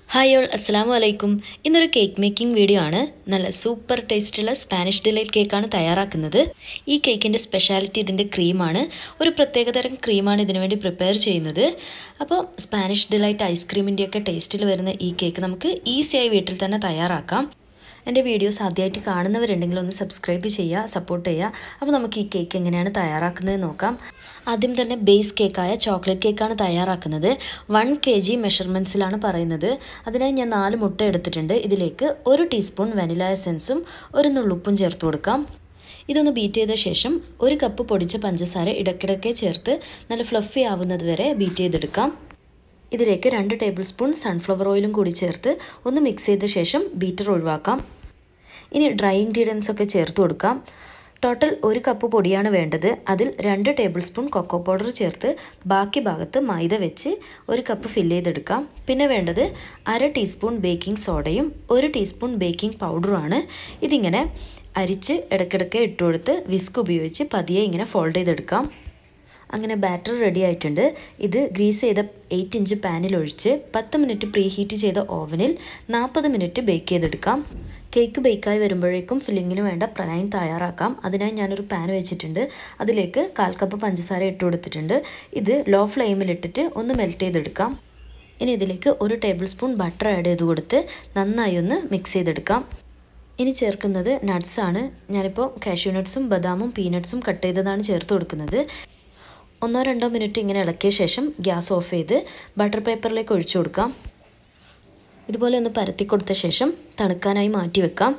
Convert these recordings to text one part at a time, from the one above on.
Hi all അസ്സലാമു അലൈക്കും. ഇന്നൊരു കേക്ക് മേക്കിംഗ് വീഡിയോ ആണ്. നല്ല സൂപ്പർ ടേസ്റ്റുള്ള സ്പാനിഷ് ഡിലൈറ്റ് കേക്കാണ് തയ്യാറാക്കുന്നത്. ഈ കേക്കിൻ്റെ സ്പെഷ്യാലിറ്റി ഇതിൻ്റെ ക്രീമാണ്. ഒരു പ്രത്യേകതരം ക്രീമാണ് ഇതിനു വേണ്ടി പ്രിപ്പയർ ചെയ്യുന്നത്. അപ്പോൾ സ്പാനിഷ് ഡിലൈറ്റ് ഐസ്ക്രീമിൻ്റെയൊക്കെ ടേസ്റ്റിൽ വരുന്ന ഈ കേക്ക് നമുക്ക് ഈസിയായി വീട്ടിൽ തന്നെ തയ്യാറാക്കാം. എൻ്റെ വീഡിയോസ് ആദ്യമായിട്ട് കാണുന്നവരുണ്ടെങ്കിൽ ഒന്ന് സബ്സ്ക്രൈബ് ചെയ്യുക, സപ്പോർട്ട് ചെയ്യുക. അപ്പോൾ നമുക്ക് ഈ കേക്ക് എങ്ങനെയാണ് തയ്യാറാക്കുന്നത് നോക്കാം. ആദ്യം തന്നെ ബേസ് കേക്കായ ചോക്ലേറ്റ് കേക്കാണ് തയ്യാറാക്കുന്നത്. 1 kg മെഷർമെൻറ്റ്സിലാണ് പറയുന്നത്. അതിനായി ഞാൻ 4 മുട്ട എടുത്തിട്ടുണ്ട്. ഇതിലേക്ക് 1 ടീസ്പൂൺ വനില എസൻസും 1 നുള്ളുപ്പും ചേർത്ത് കൊടുക്കാം. ഇതൊന്ന് ബീറ്റ് ചെയ്ത ശേഷം 1 കപ്പ് പൊടിച്ച പഞ്ചസാര ഇടയ്ക്കിടയ്ക്ക് ചേർത്ത് നല്ല ഫ്ലഫി ആവുന്നത് വരെ ബീറ്റ് ചെയ്തെടുക്കാം. ഇതിലേക്ക് 2 ടേബിൾ സ്പൂൺ സൺഫ്ലവർ ഓയിലും കൂടി ചേർത്ത് ഒന്ന് മിക്സ് ചെയ്ത ശേഷം ബീറ്റർ ഒഴിവാക്കാം. ഇനി ഡ്രൈ ഇൻഗ്രീഡിയൻസ് ഒക്കെ ചേർത്ത് കൊടുക്കാം. ടോട്ടൽ 1 കപ്പ് പൊടിയാണ് വേണ്ടത്. അതിൽ 2 ടേബിൾ സ്പൂൺ കൊക്കോ പൗഡർ ചേർത്ത് ബാക്കി ഭാഗത്ത് മൈദ വെച്ച് 1 കപ്പ് ഫില്ല് ചെയ്തെടുക്കാം. പിന്നെ വേണ്ടത് 1/2 ടീസ്പൂൺ ബേക്കിംഗ് സോഡയും 1 ടീസ്പൂൺ ബേക്കിംഗ് പൗഡറുമാണ്. ഇതിങ്ങനെ അരിച്ച് ഇടയ്ക്കിടയ്ക്ക് ഇട്ടുകൊടുത്ത് വിസ്ക് ഉപയോഗിച്ച് പതിയെ ഇങ്ങനെ ഫോൾഡ് ചെയ്തെടുക്കാം. അങ്ങനെ ബാറ്റർ റെഡി ആയിട്ടുണ്ട്. ഇത് ഗ്രീസ് ചെയ്ത 8 ഇഞ്ച് പാനിൽ ഒഴിച്ച് 10 മിനിറ്റ് പ്രീ ഹീറ്റ് ചെയ്ത ഓവനിൽ 40 മിനിറ്റ് ബേക്ക് ചെയ്തെടുക്കാം. കേക്ക് ബേക്കായി വരുമ്പോഴേക്കും ഫില്ലിങ്ങിന് വേണ്ട പ്രലൈൻ തയ്യാറാക്കാം. അതിനായി ഞാനൊരു പാൻ വെച്ചിട്ടുണ്ട്. അതിലേക്ക് 1/4 കപ്പ് പഞ്ചസാര ഇട്ട് കൊടുത്തിട്ടുണ്ട്. ഇത് ലോ ഫ്ലെയിമിലിട്ടിട്ട് ഒന്ന് മെൽറ്റ് ചെയ്തെടുക്കാം. ഇനി ഇതിലേക്ക് 1 ടേബിൾ സ്പൂൺ ബട്ടർ ആഡ് ചെയ്ത് കൊടുത്ത് നന്നായി ഒന്ന് മിക്സ് ചെയ്തെടുക്കാം. ഇനി ചേർക്കുന്നത് നട്ട്സാണ്. ഞാനിപ്പോൾ കാഷ്യൂ നട്ട്സും ബദാമും പീനട്ട്സും കട്ട് ചെയ്തതാണ് ചേർത്ത് കൊടുക്കുന്നത്. 1-2 മിനിറ്റ് ഇങ്ങനെ ഇളക്കിയ ശേഷം ഗ്യാസ് ഓഫ് ചെയ്ത് ബട്ടർ പേപ്പറിലേക്ക് ഒഴിച്ചു കൊടുക്കാം. ഇതുപോലെ ഒന്ന് പരത്തി കൊടുത്ത ശേഷം തണുക്കാനായി മാറ്റി വെക്കാം.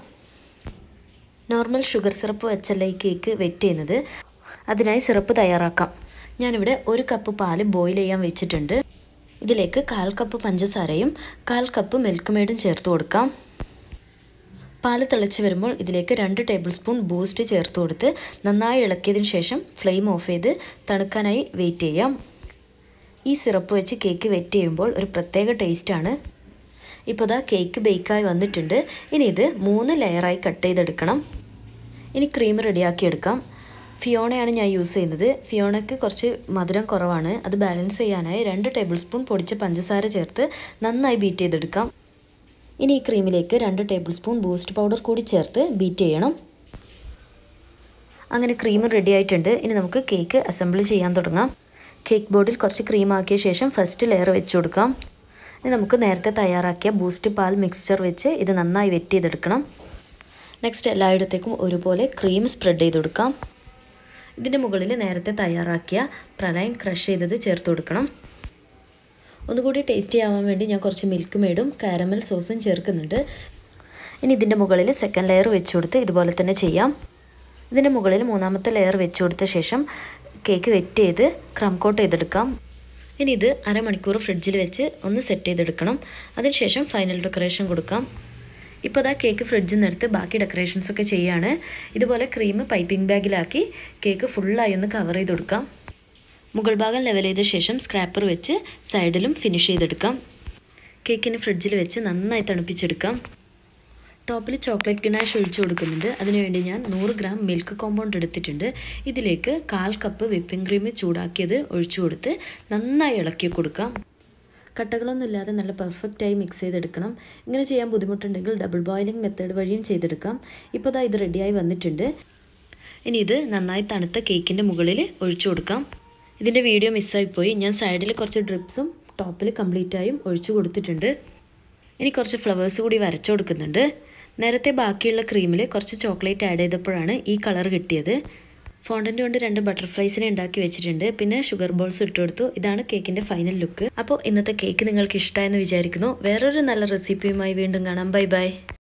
നോർമൽ ഷുഗർ സിറപ്പ് വെച്ചല്ല ഈ കേക്ക് വെറ്റ് ചെയ്യുന്നത്. അതിനായി സിറപ്പ് തയ്യാറാക്കാം. ഞാനിവിടെ 1 കപ്പ് പാല് ബോയിൽ ചെയ്യാൻ വെച്ചിട്ടുണ്ട്. ഇതിലേക്ക് 1/4 കപ്പ് പഞ്ചസാരയും 1/4 കപ്പ് മിൽക്ക് മെയ്ഡും ചേർത്ത് കൊടുക്കാം. പാല് തിളച്ച് വരുമ്പോൾ ഇതിലേക്ക് 2 ടേബിൾ സ്പൂൺ ബൂസ്റ്റ് ചേർത്ത് കൊടുത്ത് നന്നായി ഇളക്കിയതിന് ശേഷം ഫ്ലെയിം ഓഫ് ചെയ്ത് തണുക്കാനായി വെയിറ്റ് ചെയ്യാം. ഈ സിറപ്പ് വെച്ച് കേക്ക് വെറ്റ് ചെയ്യുമ്പോൾ ഒരു പ്രത്യേക ടേസ്റ്റാണ്. ഇപ്പോൾ ദാ കേക്ക് ബേക്കായി വന്നിട്ടുണ്ട്. ഇനി ഇത് 3 ലെയറായി കട്ട് ചെയ്തെടുക്കണം. ഇനി ക്രീം റെഡിയാക്കി എടുക്കാം. ഫിയോണയാണ് ഞാൻ യൂസ് ചെയ്യുന്നത്. ഫിയോണയ്ക്ക് കുറച്ച് മധുരം കുറവാണ്. അത് ബാലൻസ് ചെയ്യാനായി 2 ടേബിൾ സ്പൂൺ പൊടിച്ച പഞ്ചസാര ചേർത്ത് നന്നായി ബീറ്റ് ചെയ്തെടുക്കാം. ഇനി ഈ ക്രീമിലേക്ക് 2 ടേബിൾ സ്പൂൺ ബൂസ്റ്റ് പൗഡർ കൂടി ചേർത്ത് ബീറ്റ് ചെയ്യണം. അങ്ങനെ ക്രീം റെഡി ആയിട്ടുണ്ട്. ഇനി നമുക്ക് കേക്ക് അസംബിൾ ചെയ്യാൻ തുടങ്ങാം. കേക്ക് ബോർഡിൽ കുറച്ച് ക്രീം ആക്കിയ ശേഷം ഫസ്റ്റ് ലെയർ വെച്ച് കൊടുക്കാം. ഇനി നമുക്ക് നേരത്തെ തയ്യാറാക്കിയ ബൂസ്റ്റ് പാൽ മിക്സ്ചർ വെച്ച് ഇത് നന്നായി വെറ്റ് ചെയ്തെടുക്കണം. നെക്സ്റ്റ് എല്ലായിടത്തേക്കും ഒരുപോലെ ക്രീം സ്പ്രെഡ് ചെയ്ത് കൊടുക്കാം. ഇതിൻ്റെ മുകളിൽ നേരത്തെ തയ്യാറാക്കിയ പ്രലൈൻ ക്രഷ് ചെയ്തത് ചേർത്ത് കൊടുക്കണം. ഒന്നുകൂടി ടേസ്റ്റി ആവാൻ വേണ്ടി ഞാൻ കുറച്ച് മിൽക്ക് മെയ്ഡും കാരമൽ സോസും ചേർക്കുന്നുണ്ട്. ഇനി ഇതിൻ്റെ മുകളിൽ സെക്കൻഡ് ലെയർ വെച്ച് കൊടുത്ത് ഇതുപോലെ തന്നെ ചെയ്യാം. ഇതിൻ്റെ മുകളിൽ 3ാമത്തെ ലെയർ വെച്ച് കൊടുത്ത ശേഷം കേക്ക് വെറ്റ് ചെയ്ത് ക്രം കോട്ട് ചെയ്തെടുക്കാം. ഇനി ഇത് അരമണിക്കൂർ ഫ്രിഡ്ജിൽ വെച്ച് ഒന്ന് സെറ്റ് ചെയ്തെടുക്കണം. അതിനുശേഷം ഫൈനൽ ഡെക്കറേഷൻ കൊടുക്കാം. ഇപ്പോൾ അതാ കേക്ക് ഫ്രിഡ്ജിൽ നിന്ന് എടുത്ത് ബാക്കി ഡെക്കറേഷൻസൊക്കെ ചെയ്യുകയാണ്. ഇതുപോലെ ക്രീം പൈപ്പിംഗ് ബാഗിലാക്കി കേക്ക് ഫുള്ളായി ഒന്ന് കവർ ചെയ്ത് കൊടുക്കാം. മുകൾ ഭാഗം ലെവൽ ചെയ്ത ശേഷം സ്ക്രാപ്പർ വെച്ച് സൈഡിലും ഫിനിഷ് ചെയ്തെടുക്കാം. കേക്കിന് ഫ്രിഡ്ജിൽ വെച്ച് നന്നായി തണുപ്പിച്ചെടുക്കാം. ടോപ്പിൽ ചോക്ലേറ്റ് ഗനാഷ് ഒഴിച്ചു കൊടുക്കുന്നുണ്ട്. അതിനുവേണ്ടി ഞാൻ 100 ഗ്രാം മിൽക്ക് കോമ്പൗണ്ട് എടുത്തിട്ടുണ്ട്. ഇതിലേക്ക് 1/4 കപ്പ് വിപ്പിംഗ് ക്രീം ചൂടാക്കിയത് ഒഴിച്ചു കൊടുത്ത് നന്നായി ഇളക്കി കൊടുക്കാം. കട്ടകളൊന്നും ഇല്ലാതെ നല്ല പെർഫെക്റ്റായി മിക്സ് ചെയ്തെടുക്കണം. ഇങ്ങനെ ചെയ്യാൻ ബുദ്ധിമുട്ടുണ്ടെങ്കിൽ ഡബിൾ ബോയിലിംഗ് മെത്തേഡ് വഴിയും ചെയ്തെടുക്കാം. ഇപ്പോൾ ദാ ഇത് റെഡിയായി വന്നിട്ടുണ്ട്. ഇനി ഇത് നന്നായി തണുത്ത കേക്കിൻ്റെ മുകളിൽ ഒഴിച്ചു കൊടുക്കാം. ഇതിൻ്റെ വീഡിയോ മിസ്സായിപ്പോയി. ഞാൻ സൈഡിൽ കുറച്ച് ഡ്രിപ്സും ടോപ്പിൽ കംപ്ലീറ്റായും ഒഴിച്ചു കൊടുത്തിട്ടുണ്ട്. ഇനി കുറച്ച് ഫ്ലവേഴ്സ് കൂടി വരച്ചു കൊടുക്കുന്നുണ്ട്. നേരത്തെ ബാക്കിയുള്ള ക്രീമിൽ കുറച്ച് ചോക്ലേറ്റ് ആഡ് ചെയ്തപ്പോഴാണ് ഈ കളർ കിട്ടിയത്. ഫോണ്ടൻ്റ് കൊണ്ട് 2 ബട്ടർഫ്ലൈസിനെ ഉണ്ടാക്കി വെച്ചിട്ടുണ്ട്. പിന്നെ ഷുഗർ ബോൾസ് ഇട്ട് കൊടുത്തു. ഇതാണ് കേക്കിൻ്റെ ഫൈനൽ ലുക്ക്. അപ്പോൾ ഇന്നത്തെ കേക്ക് നിങ്ങൾക്ക് ഇഷ്ടമായെന്ന് വിചാരിക്കുന്നു. വേറൊരു നല്ല റെസിപ്പിയുമായി വീണ്ടും കാണാം. Bye by.